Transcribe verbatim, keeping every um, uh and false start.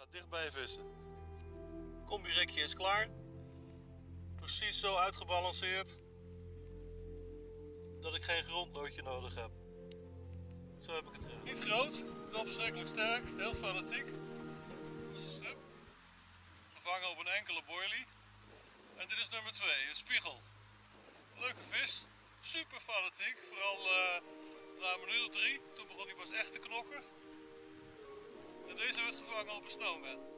Ga dichtbij vissen. Combi-rekje is klaar. Precies zo uitgebalanceerd dat ik geen grondloodje nodig heb. Zo heb ik het gedaan. Niet groot, wel verschrikkelijk sterk, heel fanatiek. Dat is een snip. Gevangen op een enkele boilie. En dit is nummer twee, een spiegel. Leuke vis, super fanatiek, vooral uh, na een minuut of drie. Toen begon hij pas echt te knokken. En deze werd gevangen op een snowman.